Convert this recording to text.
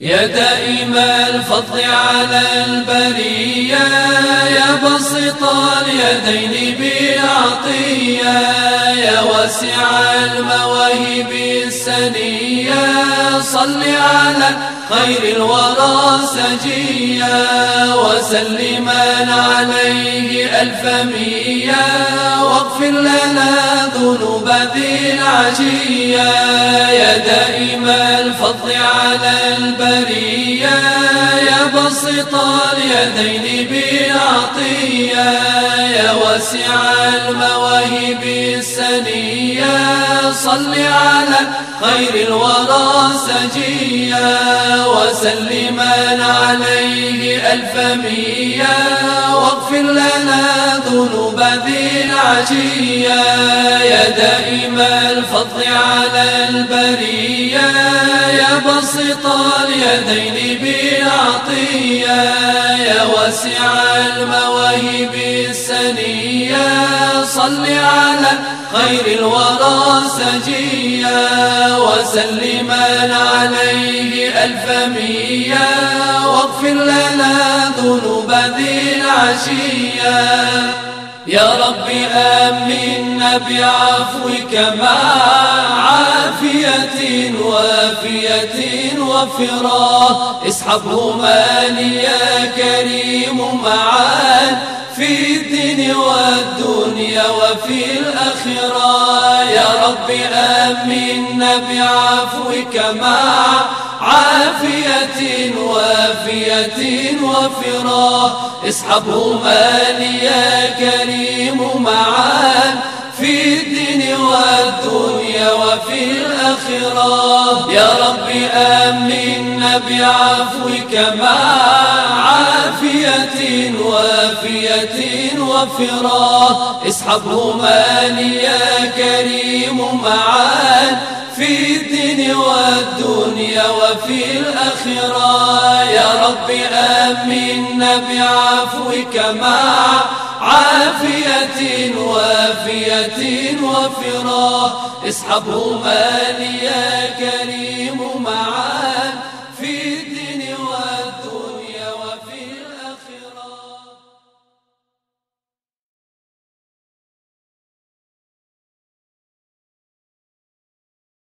يا دائم الفضل على البرية، يا بسط اليدين بالعطية، يا واسع المواهب السنية، صل على خير الورى سجيا، وسلما عليه ألف مية، واغفر لنا ذنوب ذي العشية. يا دائم الفضل على البرية، يا بسط اليدين بالعطية، يا واسع المواهب السنية، صل على خير الورى سجيا، وسلما عليه ألف مية، واغفر لنا ذنوب ذي العشية. يا دائم الفضل على البرية، يا بسط اليدين بالعطية، يا واسع المواهب السنية، صل على خير الورى سجيا، وسلما عليه ألف مية، واغفر لنا ذنوب ذي العشية. يا رب آمنا بعفوك مع عافية وافية وفراه، اسحبهما لي يا كريم معا في الدين والدنيا وفي الآخرة. يا رب آمنا بعفوك مع عافية وافية وفراه، اسحبهما لي يا كريم معا في الدين والدنيا وفي الآخرة. يا رب آمنا بعفوك مع عافية وافية وفراه، اسحبهما لي يا كريم معا في الدين والدنيا وفي الآخرة. يا رب آمنا بعفوك مع عافية وافية وفراه، اسحبهما لي يا كريم